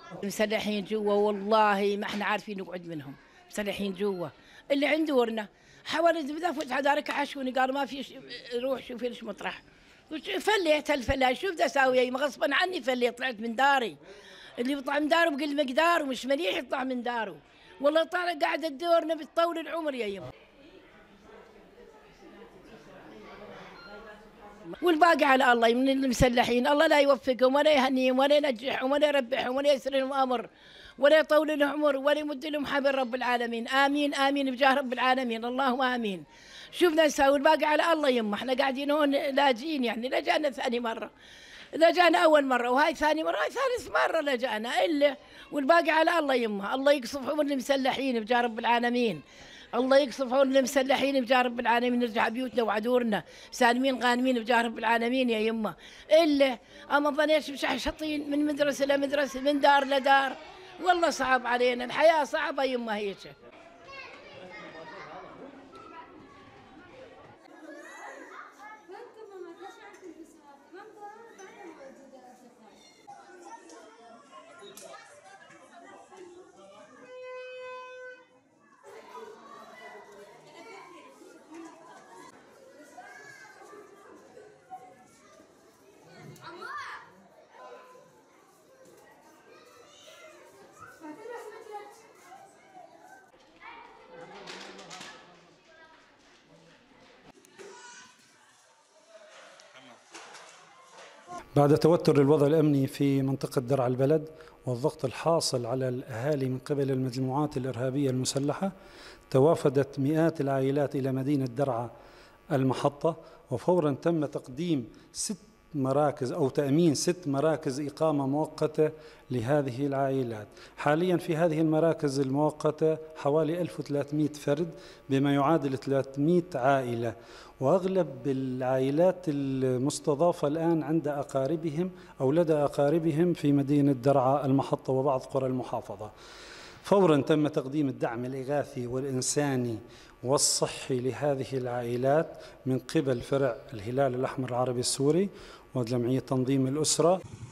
مسلحين جوا والله ما احنا عارفين نقعد منهم، مسلحين جوا اللي عند ورنا حاولت بدأ فوت حدارك حشوني قال ما في روح شوفي ليش مطرح. فليت الفلا شوف ده اسوي غصبا عني فليت طلعت من داري. اللي بيطلع من داره بقل مقداره مش مليح يطلع من داره. والله طالع قاعده تدورنا بتطول العمر يا يما. والباقي على الله من المسلحين، الله لا يوفقهم ولا يهنيهم ولا ينجحهم ولا يربحهم ولا يسر لهم امر ولا يطول لهم عمر ولا يمد لهم حبل رب العالمين. امين امين بجاه رب العالمين، اللهم امين. شوفنا نسوي الباقي على الله يما، احنا قاعدين هون لاجئين يعني لا جانا ثاني مره. لا جانا اول مره وهاي ثاني مره هاي ثالث مره لا جانا الا والباقي على الله يما. الله يقصف عمر المسلحين بجاه رب العالمين. الله يقصف عون المسلحين بجاه رب العالمين، نرجع بيوتنا وعدورنا سالمين غانمين بجاه رب العالمين يا يمه. الا اما ظنيش مشحشطين من مدرسه لمدرسه من دار لدار. والله صعب علينا الحياه صعبه يمه هيك. بعد توتر الوضع الأمني في منطقة درعا البلد والضغط الحاصل على الأهالي من قبل المجموعات الإرهابية المسلحة، توافدت مئات العائلات إلى مدينة درعا المحطة، وفورا تم تقديم 6 مراكز أو تأمين 6 مراكز إقامة مؤقتة لهذه العائلات. حاليا في هذه المراكز المؤقتة حوالي 1300 فرد بما يعادل 300 عائلة، وأغلب العائلات المستضافة الآن عند أقاربهم أو لدى أقاربهم في مدينة درعا المحطة وبعض قرى المحافظة. فورا تم تقديم الدعم الإغاثي والإنساني والصحي لهذه العائلات من قبل فرع الهلال الأحمر العربي السوري وجمعية تنظيم الأسرة.